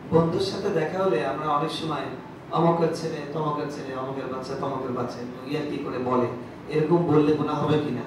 বন্ধুর সাথে দেখা হলে আমরা অনেক সময় অমকের ছেলে তমকের ছেলে, অমকের বাচ্চা তমকের বাচ্চা ইয়ার কি করে বলে, এরকম বললে গুনাহ হবে কিনা?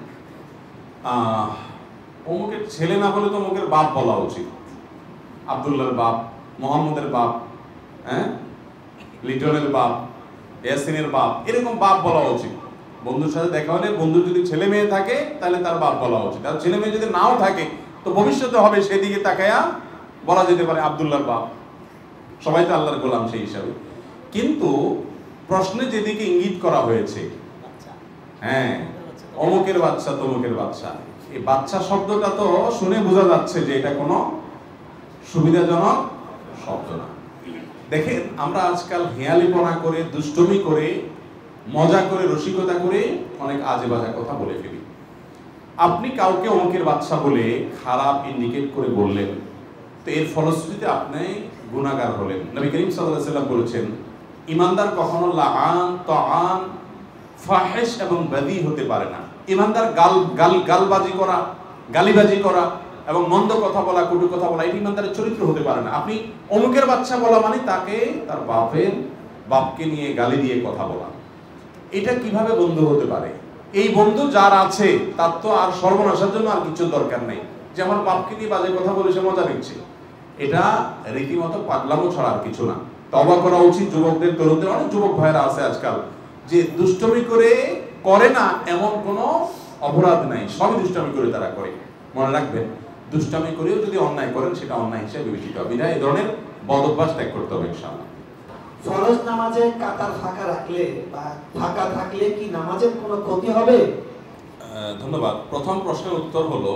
অমুকের ছেলে না বলে তো অমুকের বাপ বলা উচিত। আব্দুল্লাহর বাপ, মোহাম্মদের বাপ, হ্যাঁ, লিটনের বাপ, ইয়াসিনের বাপ, এরকম বাপ বলা উচিত। বন্ধুর সাথে দেখা হলে বন্ধুর যদি ছেলে মেয়ে থাকে তাহলে তার বাপ বলা উচিত। আর ছেলে মেয়ে যদি নাও থাকে তো ভবিষ্যতে হবে সেদিকে তাকায়া বলা যেতে পারে আব্দুল্লাহর বাপ। সবাই তো আল্লাহর গোলাম সেই হিসাবে। কিন্তু প্রশ্নে যেদিকে ইঙ্গিত করা হয়েছে, হ্যাঁ, অমুকের বাচ্চা তমুকের বাচ্চা, এই বাচ্চা শব্দটা তো শুনে বোঝা যাচ্ছে যে এটা কোনো সুবিধাজনক শব্দ না। দেখেন, আমরা আজকাল হেয়ালিপনা করে, দুষ্টমি করে, মজা করে, রসিকতা করে অনেক আজে বাজে কথা বলে ফেলি। আপনি কাউকে অমুকের বাচ্চা বলে খারাপ ইন্ডিকেট করে বললেন, তো এর ফলশ্রুতিতে আপনি গুনাহগার হলেন। নবী করিম সাল্লাল্লাহু আলাইহি ওয়াসাল্লাম বলেছেন, ইমানদার কখনো লাআন, তাআন, ফাহিশ এবং বাদী হতে পারে না। ইমানদার গালবাজি করা, গালিবাজি করা এবং মন্দ কথা বলা, কটু কথা বলা, এটি ইমানদারের চরিত্র হতে পারে না। আপনি অমুকের বাচ্চা বলা মানে তাকে তার বাপকে নিয়ে গালি দিয়ে কথা বলা। এটা কিভাবে বন্ধু হতে পারে? এই বন্ধু যার আছে তার তো আর সর্বনাশের জন্য আর কিছু দরকার নেই যে আমার বাপকে নিয়ে বাজে কথা বলে সে মজা নিচ্ছে। এটা রীতিমতো পাগলামো ছাড়া আর কিছু না। তওবা করা উচিত যুবকদের, তরুণদের। অনেক যুবক ভাইরা আছে আজকাল যে দুষ্টমি করে না এমন কোনো অপরাধ নাই, সবই দুষ্টমি করে তারা করে। মনে রাখবেন, দুষ্টমি করেও যদি অন্যায় করেন সেটা অন্যায় হিসেবে বিবেচিত হবে। এই ধরনের বদ অভ্যাস ত্যাগ করতে হবে ইনশাআল্লাহ। ফরজ নামাজে কাতার ফাঁকা রাখলে বা ফাঁকা থাকলে কি নামাজের কোনো ক্ষতি হবে? ধন্যবাদ। প্রথম প্রশ্নের উত্তর হলো,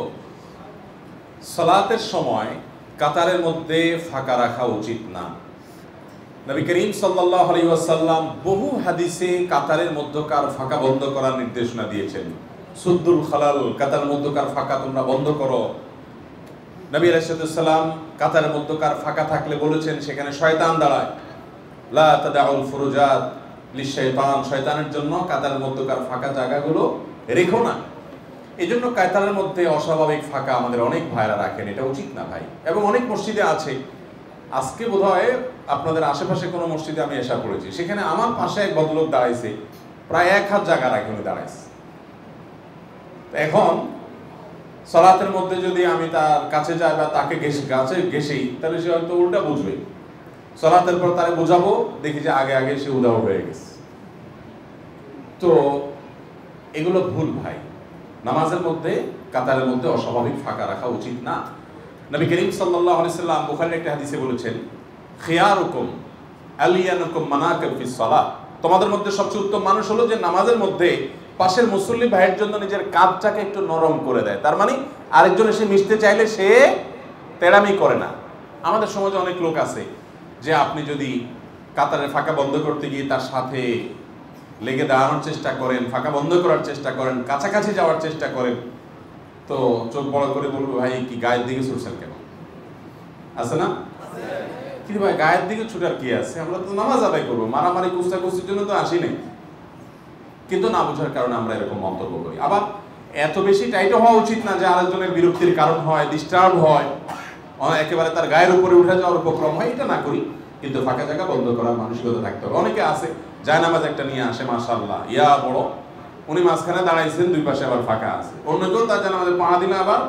সালাতের সময় কাতারের মধ্যে ফাঁকা রাখা উচিত না। নবী করিম সাল্লাল্লাহু আলাইহি ওয়াসাল্লাম বহু হাদিসে কাতারের মধ্যকার ফাঁকা বন্ধ করার নির্দেশনা দিয়েছেন। সুদ্দুল খালাল, কাতারের মধ্যকার ফাঁকা তোমরা বন্ধ করো। নবী আলাইহিস সালাম কাতারের মধ্যকার ফাঁকা থাকলে বলেছেন সেখানে শয়তান দাঁড়ায়। লা তাদাউল ফুরুজাত লিশাইতান, শয়তানের জন্য কাতারের মধ্যকার ফাঁকা জায়গাগুলো রেখো না। এই জন্য কাতারের মধ্যে অস্বাভাবিক ফাঁকা আমাদের অনেক ভাইরা রাখেন, এটা উচিত না ভাই। এবং অনেক মসজিদে আছে, আজকে বোধহয় আপনাদের আশেপাশে কোনো মসজিদে আমি এসা পড়েছি, সেখানে আমার পাশে এক ভদ্রলোক দাঁড়াইছে, প্রায় ১ হাত জায়গা রাখে উনি দাঁড়াইছে। এখন সালাতের মধ্যে যদি আমি তার কাছে যাই বা তাকে ঘেঁষেই, তাহলে সে হয়তো উল্টা বুঝবে। সালাতের পর তারে বোঝাবো, দেখি যে আগে সে উদাও হয়ে গেছে। তো এগুলো ভুল ভাই। নামাজের মধ্যে, কাতারের মধ্যে অস্বাভাবিক ফাঁকা রাখা উচিত না। নবী করিম সাল্লাল্লাহু আলাইহি সাল্লাম বুখারীর একটা হাদিসে বলেছেন, খিয়ারুকুম আলিয়ানুকুম মানাকিব ফিস সালাহ, তোমাদের মধ্যে সবচেয়ে উত্তম মানুষ হলো যে নামাজের মধ্যে পাশের মুসল্লি ভাইয়ের জন্য নিজের কাঁধটাকে একটু নরম করে দেয়। তার মানে আরেকজন এসে মিশতে চাইলে সে তেড়ামি করে না। আমাদের সমাজে অনেক লোক আছে যে আপনি যদি কাতারের ফাঁকা বন্ধ করতে গিয়ে তার সাথে লেগে দাঁড়ানোর চেষ্টা করেন, ফাঁকা বন্ধ করার চেষ্টা করেন, কাছাকাছি যাওয়ার চেষ্টা করেন, তো চোখ বড় করে বলবো, ভাই কি গায়ের দিকে ছুটছেন কেন? আছে না? কিন্তু ভাই গায়ের দিকে ছুটার কি আছে? আমরা তো নামাজ আদায় করবো, মারামারি কুস্তাকুস্তির জন্য তো আসি নাই। কিন্তু না বোঝার কারণে আমরা এরকম মন্তব্য করি। আবার এত বেশি টাইটও হওয়া উচিত না যে আরেকজনের বিরক্তির কারণ হয়, ডিস্টার্ব হয়, একেবারে তার গায়ের উপরে উঠে যাওয়ার উপক্রম হয়, এটা না করি। কিন্তু ফাঁকা জায়গা বন্ধ করার মানসিকতা থাকতে হবে। অনেকে আছে জায়নামাজ একটা নিয়ে আসে, মাশাআল্লাহ ইয়া বড়, উনি মাঝখানে দাঁড়াইছেন, দুই পাশে আবার ফাঁকা আছে, অন্য কেউ তার জায়নামাজে পা দিলে আবার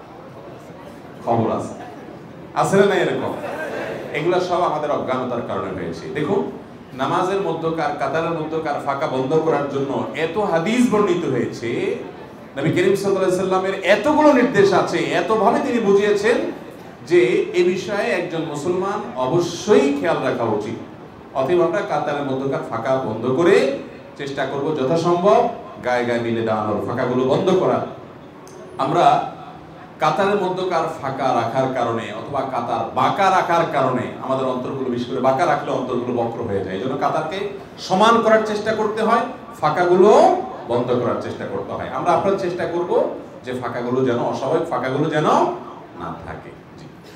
খবর আছে না এরকম? এগুলো সব আমাদের অজ্ঞানতার কারণে হয়েছে। দেখুন, নামাজের মধ্যকার, কাতারের মধ্যকার ফাঁকা বন্ধ করার জন্য এত হাদিস বর্ণিত হয়েছে। নবী করিম সাল্লাল্লাহু আলাইহি সাল্লামের এতগুলো নির্দেশ আছে, এতভাবে তিনি বুঝিয়েছেন যে এই বিষয়ে একজন মুসলমান অবশ্যই খেয়াল রাখা উচিত। অতএব আমরা কাতারের মধ্যকার ফাঁকা বন্ধ করে চেষ্টা করব যথাসম্ভব গায়ে মিলে দাঁড়ানোর, ফাঁকাগুলো বন্ধ করা। আমরা কাতারের মধ্যকার ফাঁকা রাখার কারণে অথবা কাতার বাঁকা রাখার কারণে আমাদের অন্তরগুলো, বিশেষ করে বাঁকা রাখলে অন্তরগুলো বক্র হয়ে যায়। এই জন্য কাতারকে সমান করার চেষ্টা করতে হয়, ফাঁকাগুলো বন্ধ করার চেষ্টা করতে হয়। আমরা আপনার চেষ্টা করব যে ফাঁকাগুলো যেন, অস্বাভাবিক ফাঁকাগুলো যেন না থাকে।